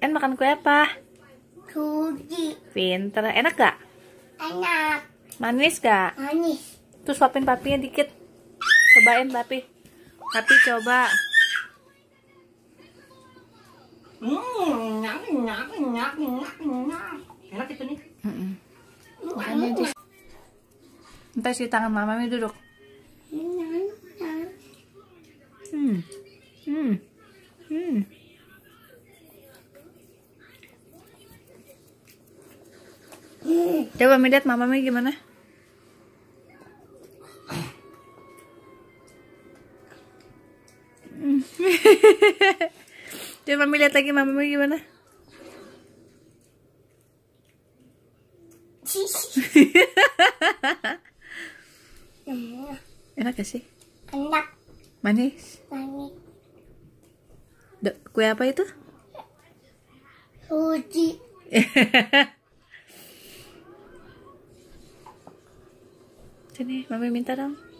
makan kue apa? Suji. Pinter. Enak gak? Enak. Manis gak? Manis. Terus suapin papinya dikit. Cobain papi. Papi coba. Enak itu nih. Ntar si tangan mamami duduk. Coba Mami lihat mamami gimana? Coba Mami lihat lagi mamami gimana? Enak gak sih? Enak. Manis? Manis. Kue apa itu? Suji. Sini, Mami minta dong.